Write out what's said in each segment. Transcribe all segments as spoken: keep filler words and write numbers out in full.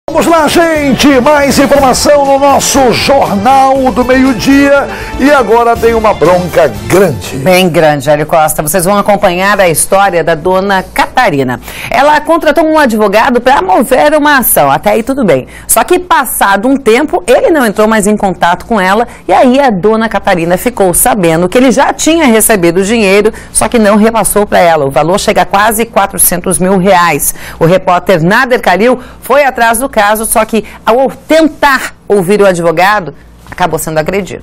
Vamos lá, gente, mais informação no nosso Jornal do Meio-Dia. E agora tem uma bronca grande. Bem grande, Hélio Costa. Vocês vão acompanhar a história da dona Catarina. Ela contratou um advogado para mover uma ação. Até aí tudo bem. Só que passado um tempo, ele não entrou mais em contato com ela. E aí a dona Catarina ficou sabendo que ele já tinha recebido o dinheiro, só que não repassou para ela. O valor chega a quase quatrocentos mil reais. O repórter Nader Calil foi atrás do caso, só que ao tentar ouvir o advogado, acabou sendo agredido.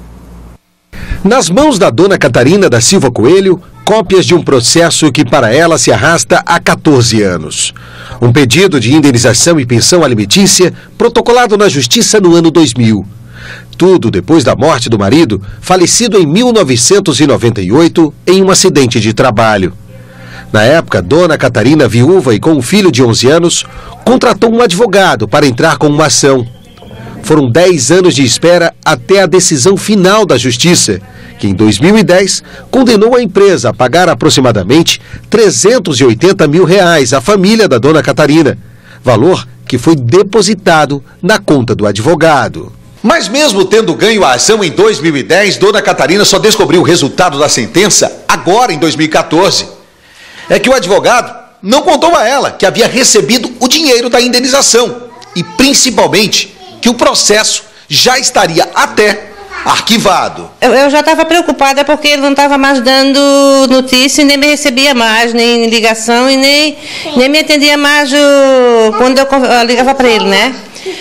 Nas mãos da dona Catarina da Silva Coelho, cópias de um processo que para ela se arrasta há quatorze anos. Um pedido de indenização e pensão alimentícia protocolado na Justiça no ano dois mil. Tudo depois da morte do marido, falecido em mil novecentos e noventa e oito em um acidente de trabalho. Na época, dona Catarina, viúva e com um filho de onze anos, contratou um advogado para entrar com uma ação. Foram dez anos de espera até a decisão final da Justiça, que em dois mil e dez condenou a empresa a pagar aproximadamente trezentos e oitenta mil reais à família da dona Catarina, valor que foi depositado na conta do advogado. Mas mesmo tendo ganho a ação em dois mil e dez, dona Catarina só descobriu o resultado da sentença agora em dois mil e quatorze. É que o advogado não contou a ela que havia recebido o dinheiro da indenização e, principalmente, que o processo já estaria até arquivado. Eu, eu já estava preocupada porque ele não estava mais dando notícia, nem me recebia mais, nem ligação e nem, nem me atendia mais o, quando eu, eu ligava para ele, né?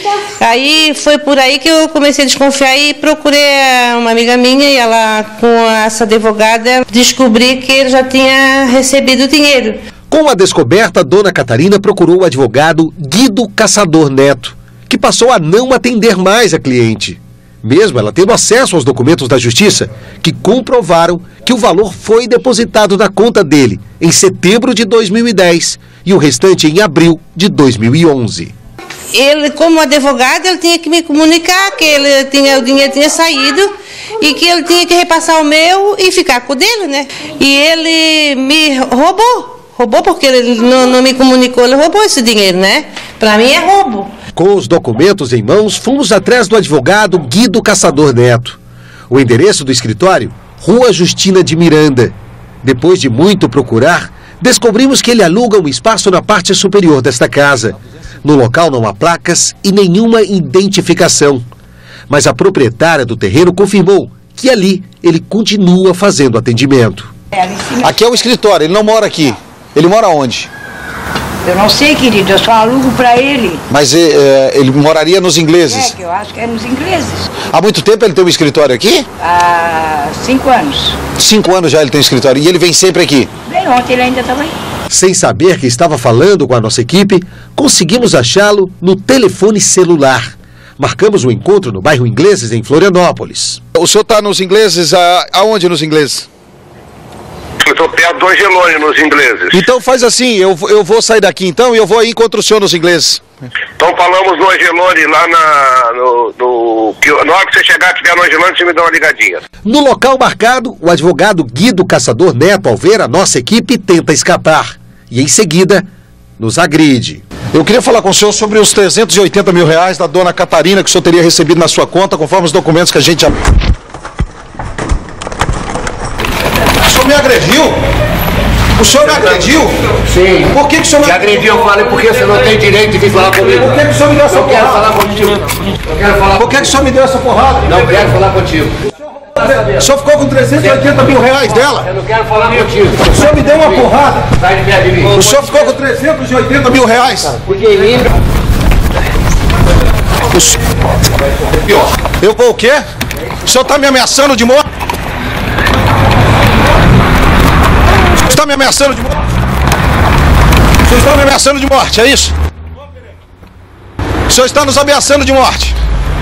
Aí foi por aí que eu comecei a desconfiar e procurei uma amiga minha e ela, com essa advogada, descobri que ele já tinha recebido o dinheiro. Com a descoberta, dona Catarina procurou o advogado Guido Caçador Neto, que passou a não atender mais a cliente, mesmo ela tendo acesso aos documentos da Justiça, que comprovaram que o valor foi depositado na conta dele em setembro de dois mil e dez e o restante em abril de dois mil e onze. Ele, como advogado, ele tinha que me comunicar que ele tinha, o dinheiro tinha saído e que ele tinha que repassar o meu e ficar com o dele, né? E ele me roubou, roubou porque ele não, não me comunicou, ele roubou esse dinheiro, né? Para mim é roubo. Com os documentos em mãos, fomos atrás do advogado Guido Caçador Neto. O endereço do escritório, Rua Justina de Miranda. Depois de muito procurar, descobrimos que ele aluga um espaço na parte superior desta casa. No local não há placas e nenhuma identificação. Mas a proprietária do terreno confirmou que ali ele continua fazendo atendimento. Aqui é o escritório, ele não mora aqui. Ele mora onde? Eu não sei, querido, eu só alugo para ele. Mas é, ele moraria nos ingleses? É, que eu acho que é nos ingleses. Há muito tempo ele tem um escritório aqui? Há cinco anos. Cinco anos já ele tem um escritório e ele vem sempre aqui? Bem, ontem ele ainda estava aí. Sem saber que estava falando com a nossa equipe, conseguimos achá-lo no telefone celular. Marcamos um encontro no bairro Ingleses, em Florianópolis. O senhor está nos ingleses, a, aonde nos ingleses? Eu estou perto do Angelone, nos ingleses. Então faz assim, eu, eu vou sair daqui então e eu vou aí encontro o senhor nos ingleses. Então falamos no Angelone, lá na, no, no, que, na hora que você chegar, tiver no Angelone, você me dá uma ligadinha. No local marcado, o advogado Guido Caçador Neto, ao ver a nossa equipe, tenta escapar. E em seguida, nos agride. Eu queria falar com o senhor sobre os trezentos e oitenta mil reais da dona Catarina que o senhor teria recebido na sua conta, conforme os documentos que a gente já... O senhor me agrediu? O senhor me agrediu? Sim. Por que, que o senhor me Te agrediu? Eu falei porque você não tem direito de vir falar comigo. Por que, que o senhor me deu essa eu porrada? Quero falar contigo. Eu quero falar Por que, que o senhor me deu essa porrada? Não quero falar contigo. O senhor ficou com trezentos e oitenta mil reais dela? Eu não quero falar contigo. O senhor me deu uma porrada? Sai de perto de mim. O senhor ficou com trezentos e oitenta mil reais? Porque em mim... Eu vou o quê? O senhor está me ameaçando de morte? O senhor está me ameaçando de morte? O senhor está me ameaçando de morte, é isso? O senhor está nos ameaçando de morte.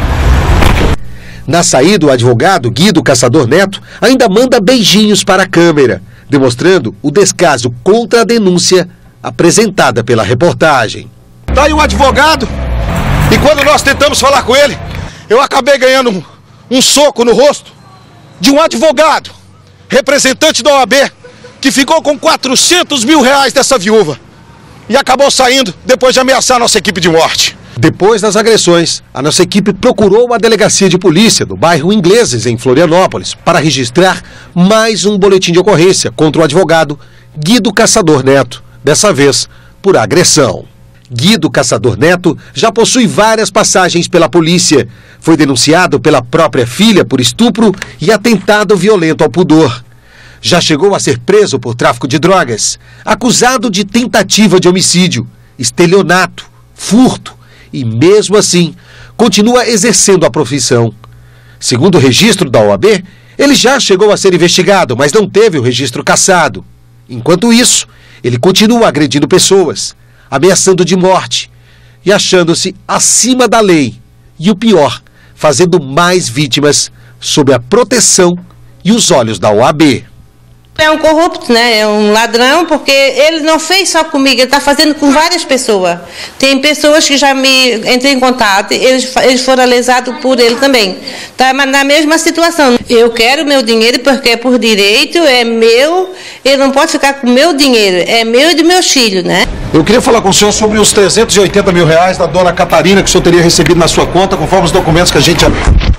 Na saída, o advogado Guido Caçador Neto ainda manda beijinhos para a câmera, demonstrando o descaso contra a denúncia apresentada pela reportagem. Tá aí um advogado, e quando nós tentamos falar com ele, eu acabei ganhando um, um soco no rosto de um advogado, representante da O A B, que ficou com quatrocentos mil reais dessa viúva e acabou saindo depois de ameaçar nossa equipe de morte. Depois das agressões, a nossa equipe procurou a delegacia de polícia do bairro Ingleses, em Florianópolis, para registrar mais um boletim de ocorrência contra o advogado Guido Caçador Neto, dessa vez por agressão. Guido Caçador Neto já possui várias passagens pela polícia. Foi denunciado pela própria filha por estupro e atentado violento ao pudor. Já chegou a ser preso por tráfico de drogas, acusado de tentativa de homicídio, estelionato, furto e, mesmo assim, continua exercendo a profissão. Segundo o registro da O A B, ele já chegou a ser investigado, mas não teve o registro cassado. Enquanto isso, ele continua agredindo pessoas, ameaçando de morte e achando-se acima da lei. E o pior, fazendo mais vítimas sob a proteção e os olhos da O A B. É um corrupto, né? É um ladrão, porque ele não fez só comigo, ele está fazendo com várias pessoas. Tem pessoas que já me entrei em contato, eles, eles foram lesados por ele também. Está na mesma situação. Eu quero meu dinheiro porque é por direito, é meu, ele não pode ficar com o meu dinheiro, é meu e do meu filho, né? Eu queria falar com o senhor sobre os trezentos e oitenta mil reais da dona Catarina que o senhor teria recebido na sua conta, conforme os documentos que a gente...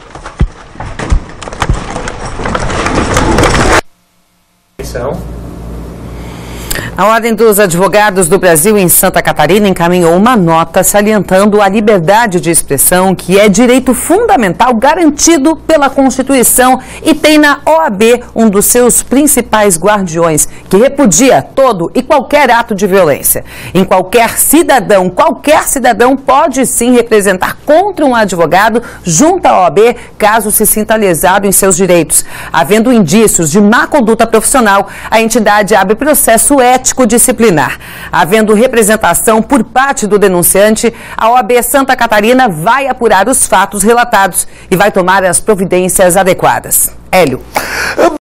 A Ordem dos Advogados do Brasil em Santa Catarina encaminhou uma nota salientando a liberdade de expressão, que é direito fundamental garantido pela Constituição e tem na O A B um dos seus principais guardiões, que repudia todo e qualquer ato de violência. Em qualquer cidadão, qualquer cidadão pode sim representar contra um advogado junto à O A B, caso se sinta lesado em seus direitos. Havendo indícios de má conduta profissional, a entidade abre processo ético disciplinar. Havendo representação por parte do denunciante, a O A B Santa Catarina vai apurar os fatos relatados e vai tomar as providências adequadas. Hélio.